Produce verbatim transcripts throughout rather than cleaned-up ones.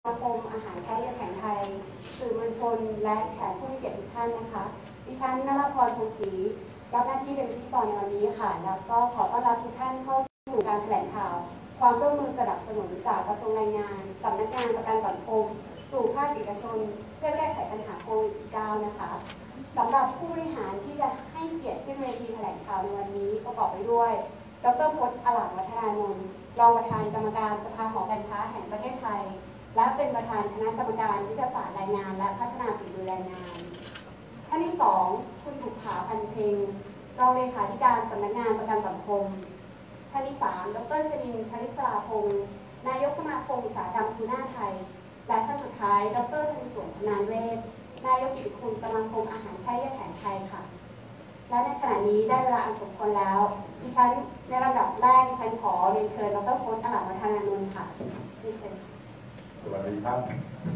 สมาคมอาหารแช่เย็นแห่งไทยสื่อมวลชนและแขกผู้มีเกียรติทุกท่านนะคะดิฉันนราพรทองศรีรับหน้าที่เป็นพิธีกรในวันนี้ค่ะแล้วก็ขอต้อนรับทุกท่านเข้าสู่การแถลงข่าวความร่วมมือสนับสนุนจากกระทรวงแรงงานสำนักงานประกันสังคมสู่ภาคเอกชนเพื่อแก้ไขปัญหาโควิด สิบเก้า นะคะสำหรับผู้บริหารที่จะให้เกียรติขึ้นเวทีแถลงข่าวในวันนี้ประกอบไปด้วยดร.พจน์ อลามวัฒนานนท์รองประธานกรรมการสภาหอการค้าแห่งประเทศไทยและเป็นประธานคณะกรรมการวิทยาศาสตร์แรงงานและพัฒนาฝีมือแรงงานท่านที่สองคุณบุภาพันธ์เพ็งรองเลขาธิการสำนักงานประกันสังคมท่านที่สามดร.ชนินทร์ชลิศราพงศ์นายกสมาคมอุตสาหกรรมทูน่าไทยและท่านสุดท้ายดร.ธนิสวนชำนาญเวชนายกกิตติคุณสมาคมอาหารแช่เย็นแห่งไทยค่ะและในขณะนี้ได้เวลาอันสมควรแล้วดิฉันในลำดับแรกดิฉันขอเรียนเชิญดร.พจน์ อลามวัฒนานนท์ค่ะเรียนเชิญสวัสดีครับ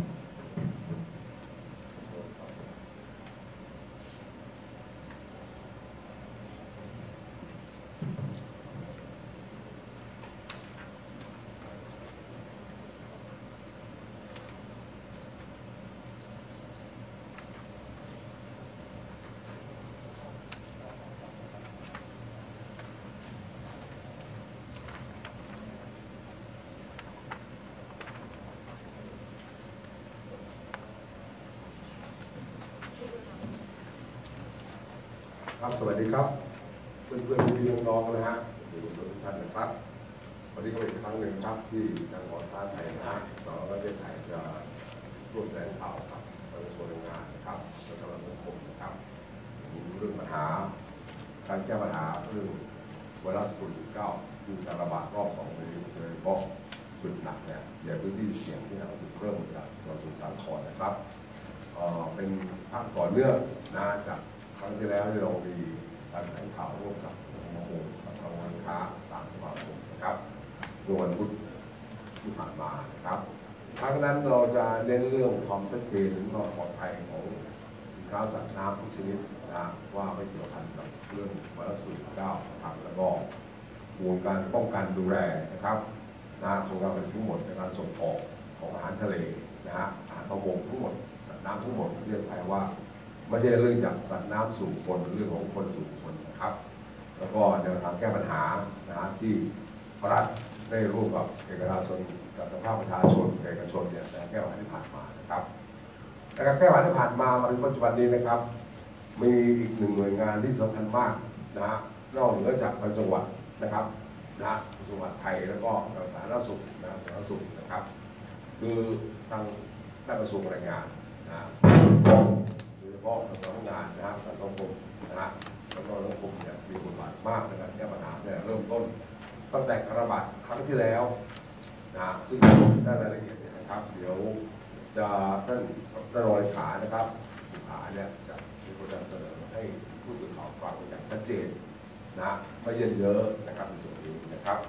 ครับสวัสดีครับเพื่อนเพื่อนพี่น้องนะฮะทุกท่านนะครับวันนี้ก็เป็นครั้งหนึ่งครับที่ทางหอการค้าไทยนะฮะเราประเทศไทยจะร่วมแถลงข่าวกับกระทรวงแรงงานนะครับและกระทรวงสังคมนะครับเรื่องปัญหาการแก้ปัญหาเรื่องไวรัสโควิด สิบเก้า ที่การระบาดรอบสองในโดยเฉพาะจุดหนักเนี่ยในพื้นที่เสี่ยงที่เราเริ่มจากจังหวัดสมุทรสาครนะครับเป็นภาคต่อเนื่องนะจากครั้งที่แล้วที่เรามีการแถลงข่าวร่วมกับสมาคมกับกระทรวงการค้าสามสมาคมนะครับเมื่อวันพุธที่ผ่านมานะครับครั้งนั้นเราจะเน้นเรื่องความชัดเจนและความปลอดภัยของสินค้าสัตว์น้ำทุกชนิดนะว่าไม่เกี่ยวพันกับเรื่องไวรัสโควิด สิบเก้า นะครับแล้วก็กระบวนการป้องกันดูแลนะครับนะของเราเป็นทั้งหมดในการส่งออกของอาหารทะเลนะฮะอาหารประมงทั้งหมดสัตว์น้ำทั้งหมดเรียกไปว่าไม่ใช่เรื่องจากสัตว์น้ำสู่คนเรื่องของคนสู่คนนะครับแล้วก็แนวทางแก้ปัญหานะฮะที่รัฐได้ร่วมกับเอกชนกับภาคประชาชนเอกชนเนี่ยแก้ปัญหาที่ผ่านมานะครับแต่การแก้ปัญหาที่ผ่านมามาถึงปัจจุบันนี้นะครับมีอีกหนึ่งหน่วยงานที่สำคัญมากนะฮะนอกเหนือจากจังหวัดนะครับนะจังหวัดไทยแล้วก็สาธารณสุขนะสาธารณสุขนะครับคือทางด้านกระทรวงแรงงานนะโดยเฉพาะทางสำนักงานนะครับทางสังคมนะฮะแล้วก็สังคมเนี่ยมีบทบาทมากในการแก้ปัญหาเนี่ยเริ่มต้นตั้งแต่การระบาดครั้งที่แล้วนะซึ่งได้รายละเอียดเนี่ยนะครับเดี๋ยวจะท่านท่านรองเลขานะครับผู้ขาเนี่ยจะมีการเสนอให้ผู้สื่อข่าวฟังอย่างชัดเจนนะไม่เยินเยอะนะครับในส่วนนี้นะครับ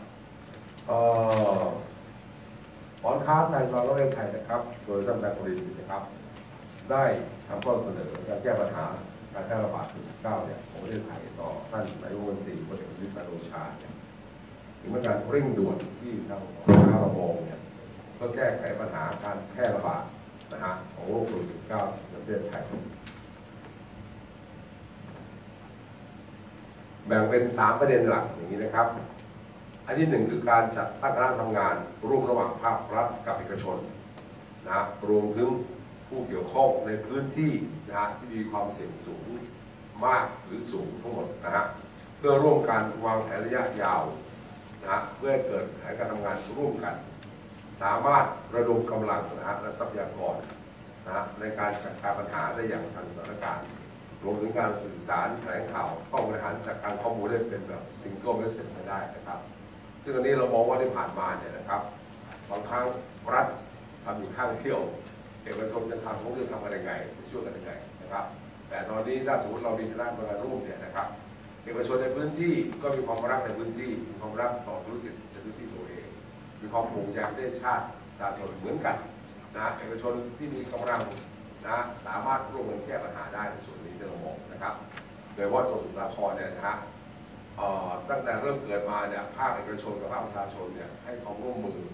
หอการค้าไทยสภาประเทศไทยนะครับโดยท่านนายกฤษณนะครับได้ทำข้อเสนอการแก้ปัญหาการแพร่ระบาดโควิด สิบเก้า เนี่ยของประเทศไทยต่อท่านนายกรัฐมนตรีพลเอกประยุทธ์จันทร์โอชาเนี่ยถึงการเร่งด่วนที่ทางหอการค้าเรามองเนี่ยเพื่อแก้ไขปัญหาการแพร่ระบาดนะฮะของโรคโควิด สิบเก้า ในประเทศไทยแบ่งเป็นสามประเด็นหลักอย่างนี้นะครับอันที่หนึ่งคือการจัดตั้งคณะทำงานร่วมระหว่างภาครัฐกับเอกชนนะรวมถึงผู้เกี่ยวข้องในพื้นที่นะฮะที่มีความเสี่ยงสูงมากหรือสูงทั้งหมดนะฮะเพื่อร่วมกันวางแผนระยะยาวนะเพื่อให้เกิดแผนการทำงานร่วมกันสามารถระดมกำลังนะฮะและทรัพยากรนะฮะในการจัดการปัญหาได้อย่างทันสถานการณ์รวมถึงการสื่อสารแถลงข่าวต้องบริหารจัดการข้อมูลได้เป็นแบบซิงเกิลเมสเซจได้นะครับซึ่งอันนี้เรามองว่าที่ผ่านมาเนี่ยนะครับบางครั้งรัฐทำอยู่ข้างเที่ยวเอกชนจะทำเขาจะทำอะไรไงจะช่วยกันยังไงนะครับแต่ตอนนี้ถ้าสมมติเรามีคณะกรรมการร่วมเนี่ยนะครับเอกชนในพื้นที่ก็มีความรักในพื้นที่มีความรักต่อธุรกิจในพื้นที่ตัวเองมีความห่วงใยประเทศชาติประชาชนเหมือนกันนะเอกชนที่มีกำลังนะสามารถร่วมกันแก้ปัญหาได้ในส่วนนี้เรามองนะครับโดยว่าจังหวัดสมุทรสาครเนี่ยนะฮะตั้งแต่เริ่มเกิดมาเนี่ยภาคเอกชนกับภาคประชาชนเนี่ยให้ความร่วมมือ ก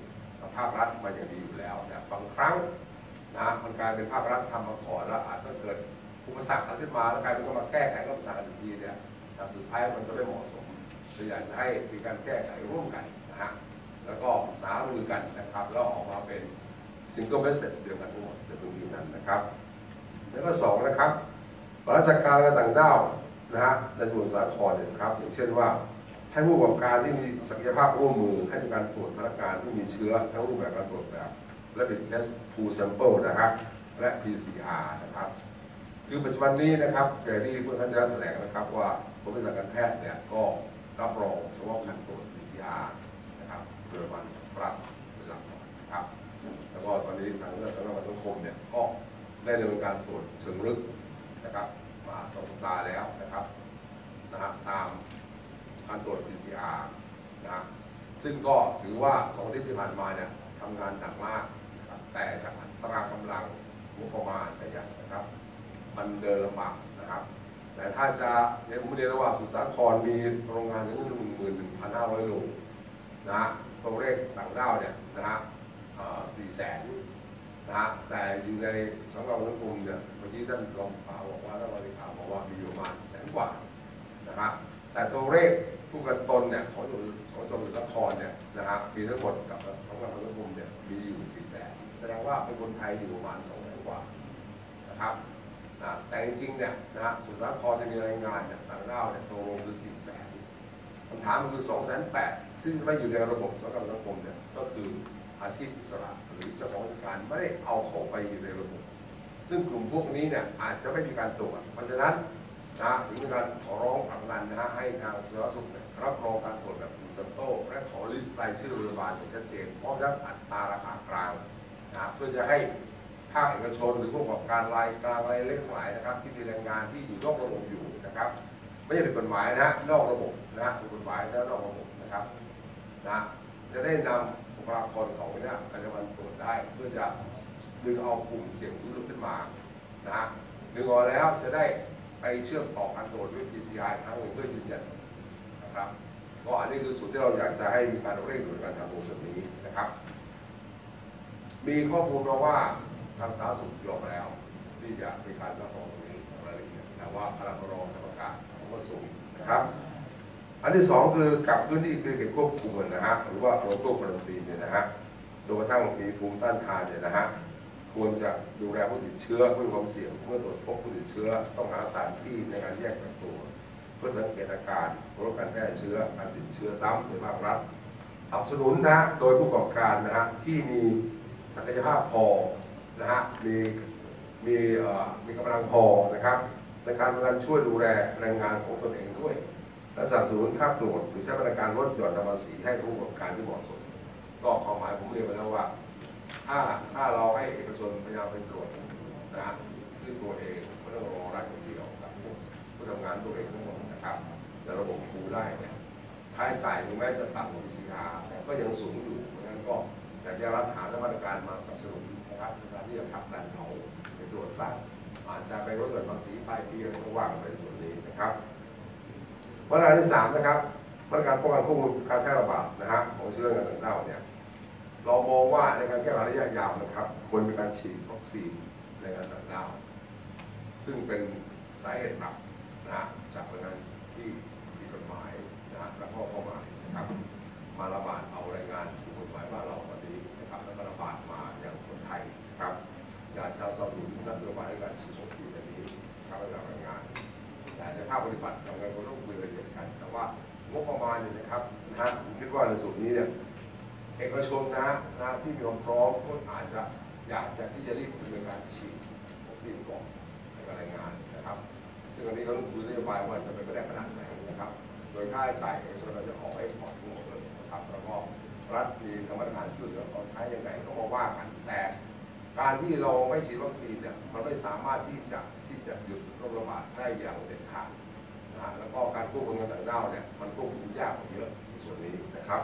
กับภาครัฐมาอย่างดีอยู่แล้วแต่บางครั้งนะมันกลายเป็นภาครัฐทำมาก่อนแล้วอาจจะเกิดอุปสรรคขึ้นมาแล้วกลายเป็นต้องมาแก้ไขอุปสรรคทันทีเนี่ยแต่สุดท้ายมันก็ไม่เหมาะสมเลยอยากจะให้มีการแก้ไขร่วมกันนะฮะแล้วก็สารือกันนะครับแล้วออกมาเป็น single message เดียวกันทั้งหมดในตรงนี้นั้นนะครับแล้วก็สองนะครับราชการและต่างด้าวนะฮะในสมุทรสาครเนี่ยครับอย่างเช่นว่าให้ผู้ประกอบการที่มีศักยภาพร่วมมือให้ในการตรวจพนักงานที่มีเชื้อทั้งรูปแบบการตรวจแบบ Rapid Test Pool Sample นะครับและ พี ซี อาร์ นะครับคือปัจจุบันนี้นะครับอย่างที่เพื่อนท่านได้แถลงนะครับว่ากรมวิชาการแพทย์เนี่ยก็รับรองเฉพาะการตรวจ พี ซี อาร์ นะครับโดยวันปรับเป็นหลักนะครับแล้วก็ตอนนี้ทางเรื่องสำนักงานสังคมเนี่ยก็ได้ดำเนินการตรวจเชิงลึกนะครับมาสองสัปดาห์แล้วนะครับนะฮะตามการตรวจ พี ซี อาร์ นะฮะซึ่งก็ถือว่าสองอาทิตย์ที่ผ่านมาเนี่ยทำงานหนักมากนะครับแต่จากอัตรากำลังงบประมาณแต่อย่างนะครับมันเดินลำบากนะครับแต่ถ้าจะเรียนผมเรียนว่าสมุทรสาครมีโรงงานถึงหนึ่งหมื่นหนึ่งพันห้าร้อยโรงนะฮะตัวเลขต่างด้าวเนี่ยนะฮะสี่แสนนะฮะแต่อยู่ในสังคมสังคมเนี่ยเมื่อกี้ท่านรองข่าวบอกว่าท่านรองเลขาบอกว่ามีอยู่ประมาณแสนกว่านะครับแต่ตัวเลขผู้กันตนเนี่ยของของจังหวัดสมุทรสาครเนี่ยนะฮะมีทั้งหมดกับสังคมสังคมเนี่ยมีอยู่สี่แสนแสดงว่าเป็นคนไทยอยู่ประมาณสองแสนกว่านะครับนะแต่จริงๆเนี่ยนะฮะสมุทรสาครจะมีรายงานเนี่ยต่างด้าวเนี่ยโตลงคือสี่แสนคำถามมันคือสองแสนแปดซึ่งไม่อยู่ในระบบสังคมสังคมเนี่ยก็คืออาชีพอิสระหรือเจ้าของกิจการไม่ได้เอาเข้าไปอยู่ในระบบซึ่งกลุ่มพวกนี้เนี่ยอาจจะไม่มีการตรวจเพราะฉะนั้นนะถึงมีการขอร้องผลักดันนะฮะให้ทางสาธารณสุขรับรองการตรวจแบบฟูลแซมเปิลและขอลิสต์รายชื่อโรงพยาบาลอย่างชัดเจนพร้อมทั้งอัตราราคากลางนะเพื่อจะให้ภาคเอกชนหรือผู้ประกอบการรายกลางรายเล็กหลายนะครับที่มีแรงงานที่อยู่นอกระบบอยู่นะครับไม่ใช่เป็นกฎหมายนะนอกระบบนะเป็นกฎหมายแล้วนอกระบบนะครับนะจะได้นำบุคลากรของเนี่ยการจะมันตรวจได้เพื่อจะดึงเอากลุ่มเสี่ยงสูงสุดขึ้นมานะดึงออกแล้วจะได้ไปเชื่อมต่อการตรวจด้วย พี ซี อาร์ ครั้งหนึ่งเพื่อยืนยันนะครับก็อันนี้คือส่วนที่เราอยากจะให้มีการเร่งด่วนการทำตรงส่วนนี้นะครับมีข้อมูลมาว่าทางสาธารณสุขยอมแล้วที่จะมีการรับรองตรงนี้รายละเอียดแต่ว่าพลังรองกรรมการของกระทรวงนะครับอันที่สองคือกับพื้นที่คือเก็บควบคุมนะฮะหรือว่าโลโก้การันตีเนี่ยนะฮะโดยกระทั่งมีภูมิต้านทานเนี่ยนะฮะควรจะดูแลผู้ติดเชื้อผู้มีความเสี่ยงเมื่อตรวจพบผู้ติดเชื้อต้องหาสถานที่ในการแยกกักตัวเพื่อสังเกตอาการลดการแพร่เชื้อการติดเชื้อซ้ำในภาครัฐสนับสนุนนะโดยผู้ประกอบการนะฮะที่มีศักยภาพพอนะฮะมีมีเอ่อมีกำลังพอนะครับในการในการช่วยดูแลแรงงานของตนเองด้วยและสนับสนุนค่าตรวจหรือใช้บริการลดหย่อนภาษีให้ผู้ประกอบการที่เหมาะสมก็ความหมายผมเรียนไปแล้วว่าถ้าถ้าเราให้เอกชนพยายามไปตรวจนะฮะด้วยตัวเองไม่ต้องรอรัฐอย่างเดียวกับผู้ทำงานตัวเองทั้งหมดนะครับแต่ระบบคูได้เนี่ยค่าใช้จ่ายถึงแม้จะต่ำกว่า พี ซี อาร์ แต่ก็ยังสูงอยู่เพราะฉะนั้นก็อยากจะรับหามาตรการมาสนับสนุนนะครับในการที่จะผลักดันเขาในตรวจซ้ำอาจจะไปลดหย่อนภาษีปลายปีอะไรก็ว่างไปส่วนนี้นะครับมาตรการที่สามนะครับมาตรการป้องกันควบคุมการแพร่ระบาดนะฮะของเชื้อในต่างด้าวเนี่ยเรามองว่าในการแก้ปัญหาระยะยาวนะครับควรมีการฉีดวัคซีนในการต่างด้าวซึ่งเป็นสาเหตุหลักนะฮะจากการที่ผิดกฎหมายนะฮะแล้วก็เข้ามานะครับมาระบาดเอาแรงงานถูกกฎหมายบ้านเราตอนนี้นะครับแล้วก็ระบาดมาอย่างคนไทยนะครับอยากจะสนับสนุนนโยบายในการฉีดวัคซีนอันนี้ครับให้กับแรงงานแต่ในภาคปฏิบัติเราก็ต้องคุยรายละเอียดกันแต่ว่างบประมาณเนี่ยนะครับนะฮะผมคิดว่าในส่วนนี้เนี่ยเอกชนนะนะที่มีความพร้อมก็อาจจะอยากจะที่จะรีบดำเนินการฉีดวัคซีนก่อนให้กับแรงงานนะครับซึ่งอันนี้ก็ต้องคุยนโยบายว่าจะเป็นไปได้ขนาดไหนนะครับโดยค่าใช้จ่ายเอกชนเราจะออกให้ผ่อนทั้งหมดเลยนะครับแล้วก็รัฐมีธรรมทานช่วยเหลือตอนใช้ยังไงก็มาว่ากันแต่การที่เราไม่ฉีดวัคซีนเนี่ยมันไม่สามารถที่จะที่จะหยุดโรคระบาดได้อย่างเด็ดขาดนะแล้วก็การควบคุมการต่างด้าวเนี่ยมันควบคุมยากกว่าเยอะในส่วนนี้นะครับ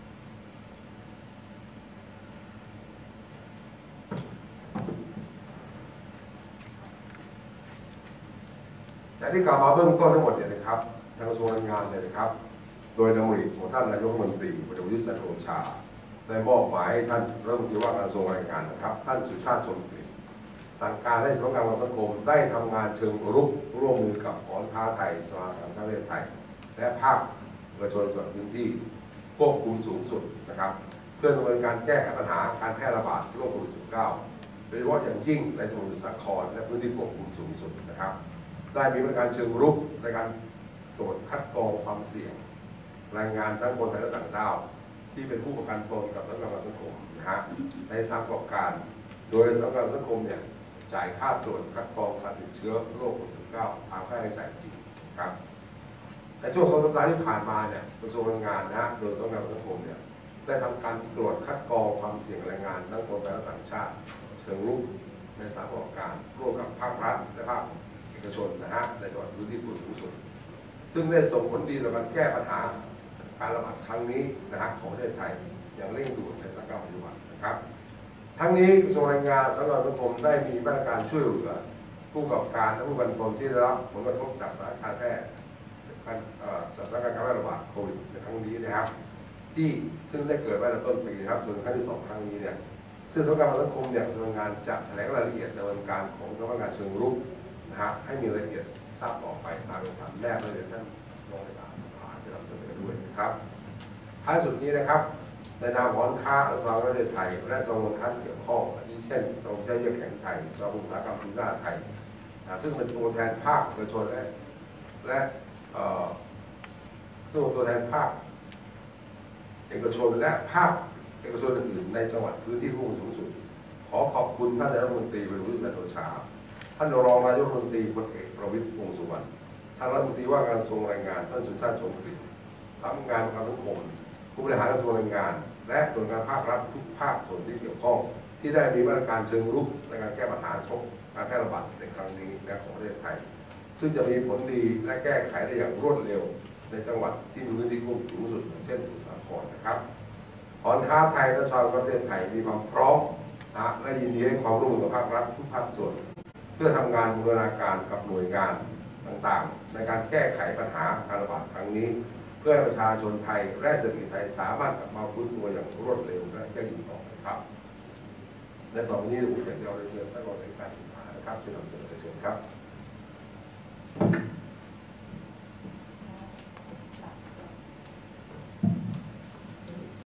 แต่ที่กล่าวมาเบื้องต้นทั้งหมดเนี่ยนะครับทางกระทรวงแรงงานเนี่ยนะครับโดยดำริของท่านนายกรัฐมนตรีพลเอกประยุทธ์จันทร์โอชาได้มอบหมายให้ท่านรัฐมนตรีว่าการกระทรวงแรงงานนะครับท่านสุชาติชมกลิ่นสั่งการให้สำนักงานประกันสังคมได้ทำงานเชิงรุกร่วมมือกับหอค้าไทยสภาการค้าประเทศไทยและภาคเอกชนส่วนพื้นที่ควบคุมสูงสุดนะครับเพื่อดำเนินการแก้ไขปัญหาการแพร่ระบาดโรคโควิด สิบเก้า โดยเฉพาะอย่างยิ่งในจังหวัดสมุทรสาครและพื้นที่ควบคุมสูงสุดนะครับได้มีมาตรการเชิงรุกในการตรวจคัดกรองความเสี่ยงแรงงานทั้งคนไทยและต่างด้าวที่เป็นผู้ประกันตนกับสำนักงานประกันสังคมนะฮะในสามประกอบการโดยสำนักงานสังคมเนี่ยจ่ายค่าตรวจคัดกรองการติดเชื้อโรคโควิด สิบเก้า ตามค่าใช้จ่ายจริงครับในช่วงสองสัปดาห์ที่ผ่านมาเนี่ยกระทรวงแรงงานนะฮะโดยสำนักงานสังคมเนี่ยได้ทำการตรวจคัดกรองความเสี่ยงแรงงานทั้งคนไทยและต่างชาติเชิงรุกในสามประกอบการร่วมกับภาครัฐและภาคเอกชนนะฮะในจังหวัดพื้นที่สูงสุดซึ่งได้ส่งผลดีต่อการแก้ปัญหาการระบาดครั้งนี้นะฮะของประเทศไทยอย่างเร่งด่วนในสถานการณ์ปัจจุบันนะครับทั้งนี้กระทรวงแรงงานสำนักงานสังคมได้มีมาตรการช่วยเหลือผู้ประกอบการและผู้ประกันตนที่ได้รับผลกระทบจากสถานการณ์แพร่จากสถานการณ์การแพร่ระบาดโควิดในครั้งนี้นะครับที่ซึ่งได้เกิดมาในต้นปีนะครับจนครั้งที่สองครั้งนี้เนี่ยซึ่งสำนักงานสังคมเนี่ยกระทรวงงานจะแถลงรายละเอียดดำเนินการของสำนักงานเชิงรุกนะฮะให้มีรายละเอียดทราบต่อไปตามเอกสารแนบเลยท่านรองเลขาธิการจะนำเสนอด้วยนะครับท้ายสุดนี้นะครับในนามหอค้าและสภาประเทศไทยและสภาองค์การเกี่ยวข้องอาทิเช่นสภาใช้เยื่อแข็งไทยสภาอุตสาหกรรมพื้นบ้านไทยซึ่งเป็นตัวแทนภาคเอกชนและและซึ่งเป็นตัวแทนภาคเอกชนและภาคเอกชนอื่นๆในจังหวัดพื้นที่พุ่งสูงสุดขอขอบคุณท่านนายกรัฐมนตรีประยุทธ์จันทร์โอชาท่านรองนายกรัฐมนตรีพลเอกประวิตรวงษ์สุวรรณท่านรัฐมนตรีว่าการกระทรวงแรงงานท่านสุชาติชมกลิ่นสำนักงานประกันสังคมผู้บริหารกระทรวงแรงงานและหน่วยงานภาครัฐทุกภาคส่วนที่เกี่ยวข้องที่ได้มีมาตรการเชิงรุกในการแก้ปัญหาชกการแพร่ระบาดในครั้งนี้และของประเทศไทยซึ่งจะมีผลดีและแก้ไขได้อย่างรวดเร็วในจังหวัดที่มีพื้นที่ควบคุมสูงสุดเช่นสมุทรสาครนะครับหอค้าไทยและชาวประเทศไทยมีความพร้อมนะและยินดีให้ความร่วมมือกับภาครัฐทุกภาคส่วนเพื่อทำงานบูรณาการกับหน่วยงานต่างๆในการแก้ไขปัญหาการระบาดครั้งนี้เพื่อให้ประชาชนไทยและเศรษฐกิจไทยสามารถกลับมาฟื้นตัวอย่างรวดเร็วและยั่งยืนต่อไปครับในต่อไปนี้ผมอยากจะเรียนเชิญท่านรองเลขาธิการนะครับที่นำเสนอเชิญครับ